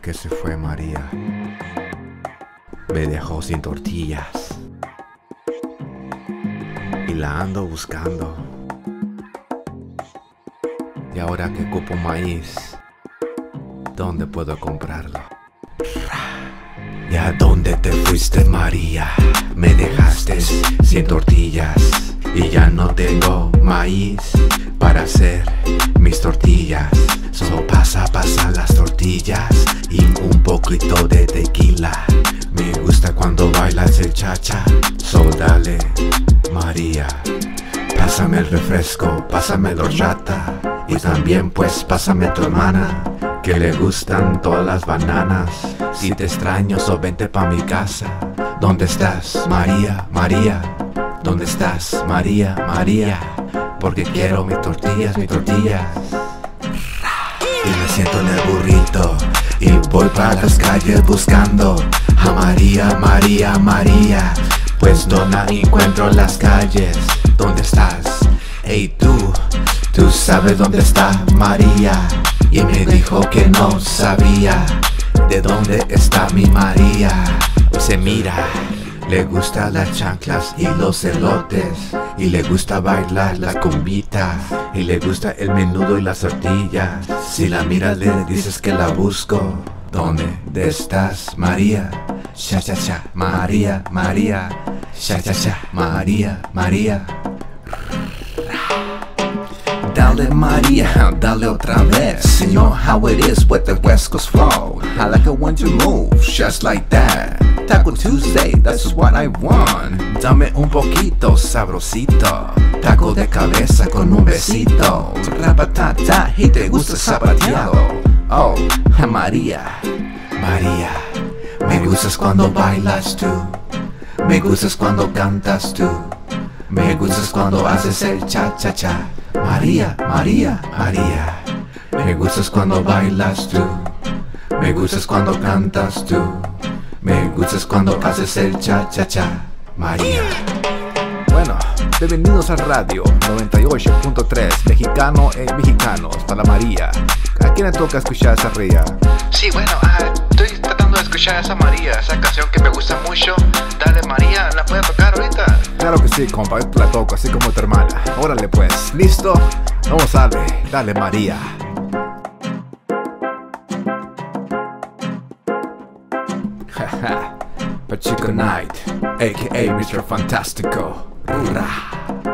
que se fue María, me dejó sin tortillas y la ando buscando. Y ahora que ocupo maíz, ¿dónde puedo comprarlo? ¿Y a dónde te fuiste, María? Me dejaste sin tortillas y ya no tengo maíz para hacer mis tortillas. Solo pasa las tortillas y un poquito de tequila. Me gusta cuando bailas el cha-cha, so dale, María. Pásame el refresco, pásame la horchata y también pues pásame a tu hermana, que le gustan todas las bananas. Si te extraño, so vente pa' mi casa. ¿Dónde estás, María, María? ¿Dónde estás, María, María? Porque quiero mis tortillas, mis tortillas. Y me siento en el burrito y voy para las calles buscando a María, María, María. Pues no la encuentro en las calles. ¿Dónde estás? Hey tú sabes dónde está María. Y me dijo que no sabía de dónde está mi María. Se mira, le gustan las chanclas y los elotes, y le gusta bailar la cumbita, y le gusta el menudo y las tortillas. Si la miras le dices que la busco. ¿Dónde estás, María? Cha cha cha, María, María. Cha cha cha, María, María. Dale, María, dale otra vez. You know how it is with the West Coast flow. I like it when you move just like that. Taco Tuesday, that's what I want. Dame un poquito sabrosito. Taco de cabeza con un besito. Rapatata, y te gusta zapateado. Oh, María, María. Me gustas cuando bailas tú. Me gustas cuando cantas tú. Me gustas cuando haces el cha-cha-cha. María, María, María. Me gustas cuando bailas tú. Me gustas cuando cantas tú. Me gustas cuando haces el cha-cha-cha. María. Bueno, bienvenidos a Radio 98.3, mexicano e mexicanos, para María. ¿A quién le toca escuchar esa María? Sí, bueno, estoy tratando de escuchar a esa María, esa canción que me gusta mucho. Dale, María, ¿la puede tocar ahorita? Claro que sí, compa, yo te la toco, así como tu hermana. Órale pues, ¿listo? Vamos a darle, dale María. Pachico Night, a.k.a. Mr. Fantastico. Rura.